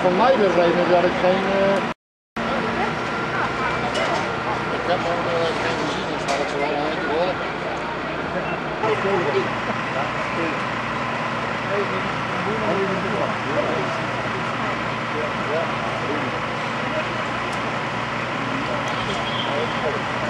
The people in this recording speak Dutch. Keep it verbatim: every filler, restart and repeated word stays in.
van mij de reden dat ik geen... Uh... Ik heb nog uh, geen benzine, dus dat ze wel een beetje rollen. Ja.